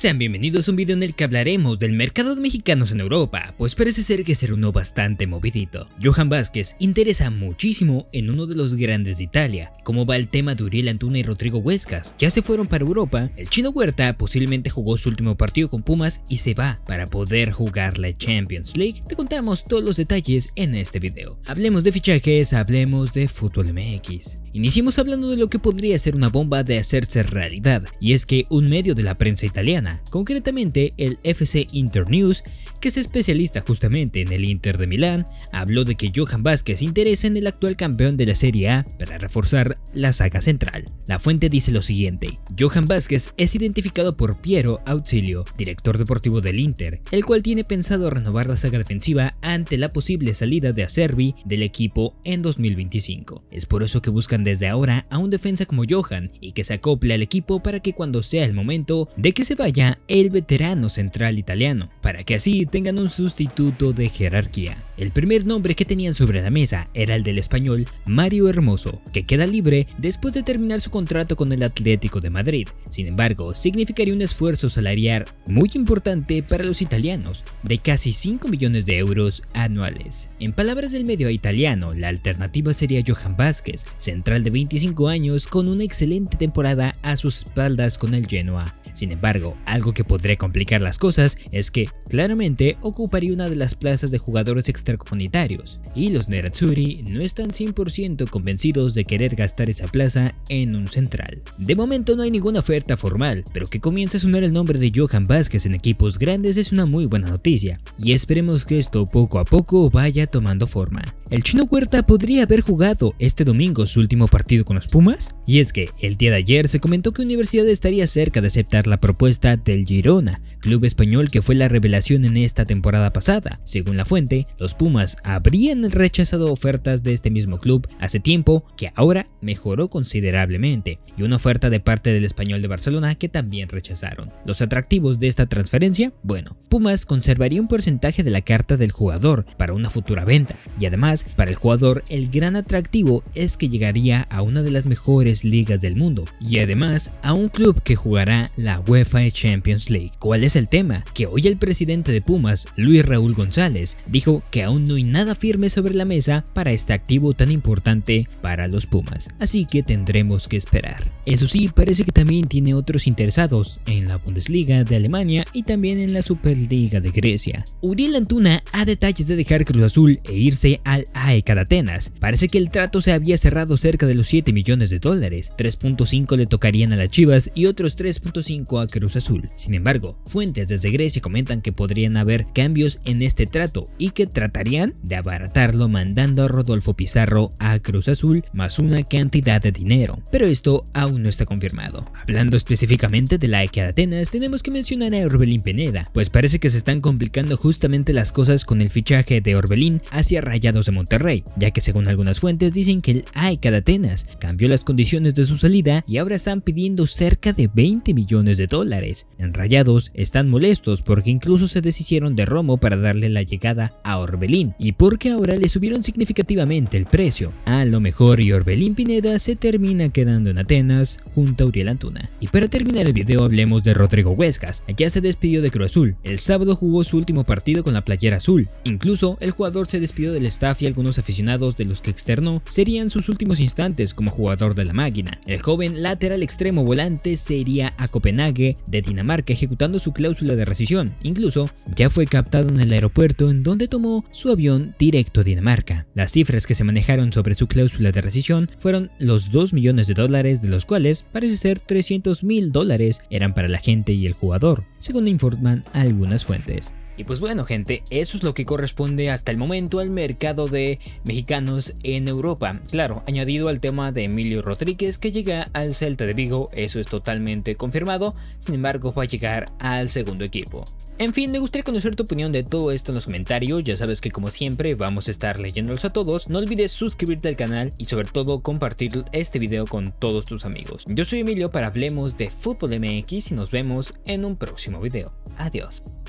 Sean bienvenidos a un video en el que hablaremos del mercado de mexicanos en Europa, pues parece ser que será uno bastante movidito. Johan Vázquez interesa muchísimo en uno de los grandes de Italia. ¿Cómo va el tema de Uriel Antuna y Rodrigo Huescas? Ya se fueron para Europa. El chino Huerta posiblemente jugó su último partido con Pumas y se va para poder jugar la Champions League. Te contamos todos los detalles en este video. Hablemos de fichajes, hablemos de fútbol MX. Iniciemos hablando de lo que podría ser una bomba de hacerse realidad, y es que un medio de la prensa italiana, concretamente el FC Internews, que es especialista justamente en el Inter de Milán, habló de que Johan Vázquez interesa en el actual campeón de la Serie A para reforzar la saga central. La fuente dice lo siguiente: Johan Vázquez es identificado por Piero Ausilio, director deportivo del Inter, el cual tiene pensado renovar la saga defensiva ante la posible salida de Acerbi del equipo en 2025. Es por eso que buscan desde ahora a un defensa como Johan y que se acople al equipo para que cuando sea el momento de que se vaya el veterano central italiano, para que así tengan un sustituto de jerarquía. El primer nombre que tenían sobre la mesa era el del español Mario Hermoso, que queda libre después de terminar su contrato con el Atlético de Madrid. Sin embargo, significaría un esfuerzo salarial muy importante para los italianos, de casi 5 millones de euros anuales. En palabras del medio italiano, la alternativa sería Johan Vázquez, central de 25 años con una excelente temporada a sus espaldas con el Genoa. Sin embargo, algo que podría complicar las cosas es que claramente ocuparía una de las plazas de jugadores extracomunitarios, y los nerazzurri no están 100% convencidos de querer gastar esa plaza en un central. De momento no hay ninguna oferta formal, pero que comience a sonar el nombre de Johan Vázquez en equipos grandes es una muy buena noticia, y esperemos que esto poco a poco vaya tomando forma. El chino Huerta podría haber jugado este domingo su último partido con los Pumas, y es que el día de ayer se comentó que Universidad estaría cerca de aceptar la propuesta del Girona, club español que fue la revelación en esta temporada pasada. Según la fuente, los Pumas habrían rechazado ofertas de este mismo club hace tiempo, que ahora mejoró considerablemente, y una oferta de parte del Español de Barcelona que también rechazaron. Los atractivos de esta transferencia: bueno, Pumas conservaría un porcentaje de la carta del jugador para una futura venta, y además para el jugador el gran atractivo es que llegaría a una de las mejores ligas del mundo, y además a un club que jugará la UEFA Champions League. ¿Cuál es el tema? Que hoy el presidente de Pumas, Luis Raúl González, dijo que aún no hay nada firme sobre la mesa para este activo tan importante para los Pumas, así que tendremos que esperar. Eso sí, parece que también tiene otros interesados en la Bundesliga de Alemania y también en la Superliga de Grecia. Uriel Antuna a detalles de dejar Cruz Azul e irse al AEK de Atenas. Parece que el trato se había cerrado cerca de los 7 millones de dólares, 3.5 le tocarían a las Chivas y otros 3.5 a Cruz Azul. Sin embargo, fuentes desde Grecia comentan que podrían haber cambios en este trato y que tratarían de abaratarlo mandando a Rodolfo Pizarro a Cruz Azul más una cantidad de dinero, pero esto aún no está confirmado. Hablando específicamente de la AEK de Atenas, tenemos que mencionar a Orbelín Pineda, pues parece que se están complicando justamente las cosas con el fichaje de Orbelín hacia Rayados de Monterrey, ya que según algunas fuentes dicen que el AEK de Atenas cambió las condiciones de su salida y ahora están pidiendo cerca de 20 millones de dólares. En Rayados están molestos porque incluso se deshicieron de Romo para darle la llegada a Orbelín y porque ahora le subieron significativamente el precio. A lo mejor y Orbelín Pineda se termina quedando en Atenas junto a Uriel Antuna. Y para terminar el video hablemos de Rodrigo Huescas. Ya se despidió de Cruz Azul. El sábado jugó su último partido con la playera azul. Incluso el jugador se despidió del staff y algunos aficionados de los que externó serían sus últimos instantes como jugador de la máquina. El joven lateral extremo volante se iría a Copenhague de Dinamarca ejecutando su cláusula de rescisión. Incluso ya fue captado en el aeropuerto en donde tomó su avión directo a Dinamarca. Las cifras que se manejaron sobre su cláusula de rescisión fueron los 2 millones de dólares, de los cuales parece ser 300.000 dólares eran para la gente y el jugador, según informan algunas fuentes. Y pues bueno gente, eso es lo que corresponde hasta el momento al mercado de mexicanos en Europa. Claro, añadido al tema de Emilio Rodríguez que llega al Celta de Vigo, eso es totalmente confirmado, sin embargo va a llegar al segundo equipo. En fin, me gustaría conocer tu opinión de todo esto en los comentarios. Ya sabes que como siempre vamos a estar leyéndolos a todos. No olvides suscribirte al canal y sobre todo compartir este video con todos tus amigos. Yo soy Emilio para Hablemos de Fútbol MX y nos vemos en un próximo video. Adiós.